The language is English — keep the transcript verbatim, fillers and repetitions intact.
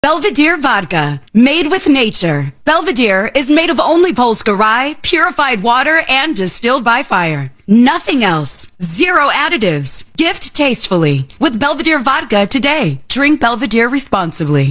Belvedere Vodka, made with nature. Belvedere is made of only Polska rye, purified water, and distilled by fire. Nothing else. Zero additives. Gift tastefully with Belvedere Vodka today. Drink Belvedere responsibly.